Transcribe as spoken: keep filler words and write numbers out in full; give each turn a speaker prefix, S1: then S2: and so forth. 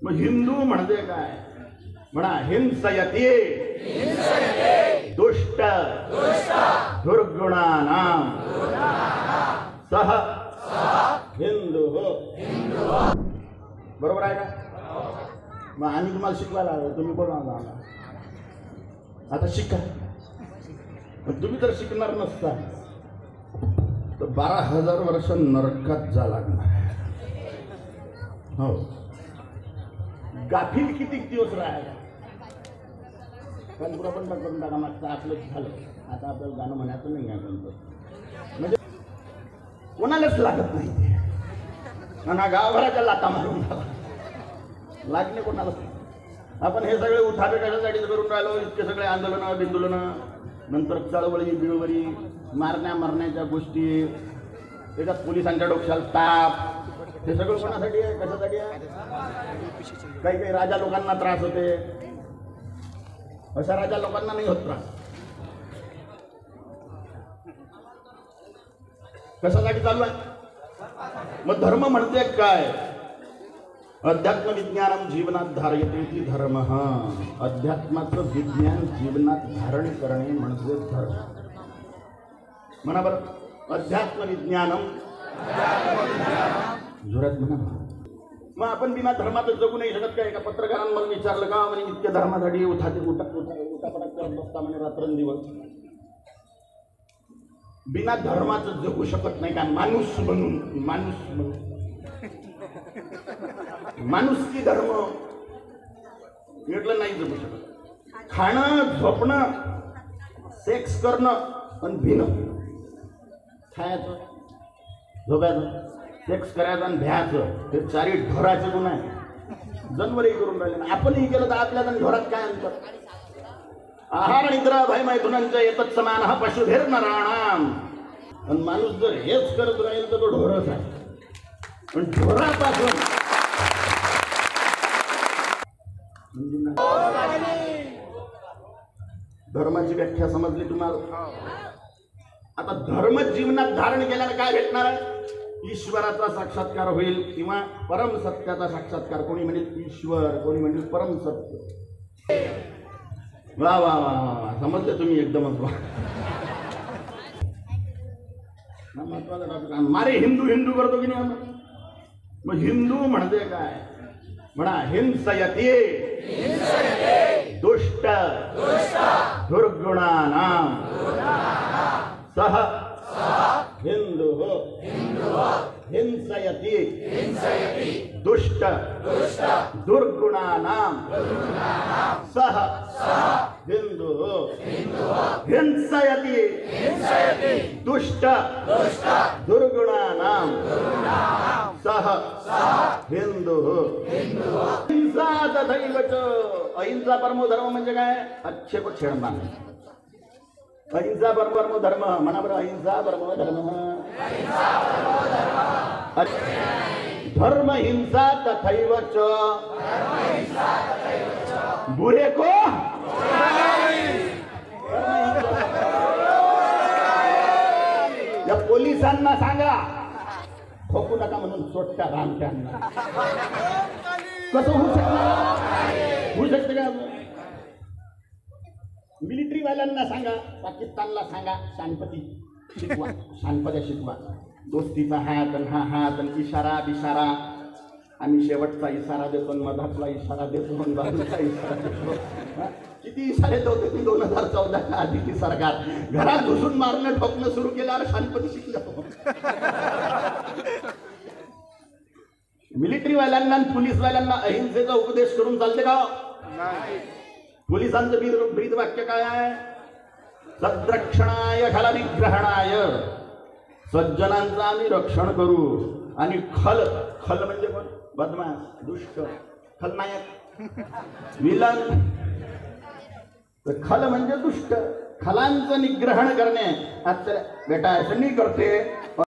S1: मग हिंदू म्हणजे काय? म्हणा हिंसयते दुष्ट दुर्गुणानां सह हिंदू हो. बरोबर आहे का? मग आम्ही तुम्हाला शिकवायला आलो, तुम्ही बोला आता शिका. मग तुम्ही जर शिकणार नसता तर बारा हजार वर्ष नरकात जा लागणार. हो, गाफील किती दिवस राहायला. पण बंद करून टाका, मागचं आपलंच झालं. आता आपल्याला गाणं म्हणायचं नाही आहे कोणतं, म्हणजे कोणालाच लागत नाही. आणि गावभराच्या लाता मारून लागणे कोणाला. आपण हे सगळे उठावे कशासाठी करून राहिलो? इतके सगळे आंदोलन बिंदोलन, नंतर चळवळी बिळवळी, मारण्या मारण्याच्या गोष्टी, त्याच्यात पोलिसांच्या डोक्याला ताप, हे सगळं कोणासाठी आहे? कशासाठी आहे? काही काही राजा लोकांना त्रास होते, अशा राजा लोकांना नाही होत त्रास. कशासाठी चालू आहे? मग धर्म म्हणते काय? अध्यात्म विज्ञानम जीवनात धारयते ती धर्म. अध्यात्माचं विज्ञान जीवनात धारण करणे म्हणजे धर्म. म्हणा बरं, अध्यात्म विज्ञानम जोरात म्हणा. मग आपण बिना धर्माचं जगू नाही शकत काय? एका पत्रकारांमध्ये विचारलं का म्हणजे इतक्या धर्मासाठी उठाते उठा उठापटात करत बसता म्हणे रात्रंदिवस. बिना धर्माचं जगू शकत नाही का? माणूस बनून, माणूस बनून माणुसकी धर्म म्हटलं नाही जगू शकत. खाणं, झोपणं, सेक्स करणं आणि भिणं, खायचं, झोपायचं, सेक्स करायचं आणि भ्यायचं, हे चारी ढोराचे गुण आहे. जनावरही करून राहिले. आपणही केलं तर आपल्या ढोरात काय अंतर? आहार निद्रा भय मैथुनांचं येतच समान हा पशुभेर नराणाम. आणि माणूस जर हेच करत राहील तर तो ढोरच आहे. पण ढोरापासून धर्माची व्याख्या समजली तुम्हाला? आता धर्म जीवनात धारण केल्यानं काय भेटणार आहे? ईश्वराचा साक्षात्कार होईल किंवा परम सत्याचा साक्षात्कार. कोणी म्हणेल ईश्वर, कोणी म्हणेल परम सत्य. वा वा वा वा, समजले तुम्ही एकदमच. वा, महत्वाचा टॉपिक. मारे हिंदू हिंदू करतो की नाही? मग हिंदू म्हणजे काय? म्हणा हिंसयते दुष्ट दुर्गुणानां सह हिंदू हो. हिंसयते दुष्ट दुर्गुणानां सह हिंदू हो. हिंसयते दुष्ट दुर्गुणानां सह हिंदू हो. हिंसा तथैव च. अहिंसा परमो धर्म म्हणजे काय? आक्षेप छेडमान. अहिंसा परमो धर्म. म्हणा बरं, अहिंसा परमो धर्म. धर्म हिंसा तथैव च. बुरे को या पोलिसांना सांगा ठोकू नका म्हणून सोडत्या रामट्यांना. कसं होऊ शकतं? होऊ शकतं का? मिलिटरी वाल्यांना सांगा, पाकिस्तानला सांगा शांतपती शिकवा, शांतपत्या शिकवा. दोस्तीचा हात आणि हा हात आणि इशारा बिशारा. आम्ही शेवटचा इशारा देतो, मधातला इशारा देतो, बाजूचा इशारा देतो. किती इशारे होते की दोन हजार चौदाच्या आधीची सरकार. घरात घुसून मारणं ठोकणं सुरू केल्यावर शांतपती शिकलं. मिलिटरीवाल्यांना आणि पोलीसवाल्यांना अहिंसेचा उपदेश करून चालते का? पोलिसांचं ब्रीद ब्रीद वाक्य काय आहे? सद्रक्षणाय खल निग्रहणाय. सज्जनांचं आम्ही रक्षण करू. आणि खल, खल म्हणजे कोण? बदमाश, दुष्ट, खलनायक, विलन. खल म्हणजे दुष्ट. खलांचं निग्रहण करणे. आता बेटा असं नाही करते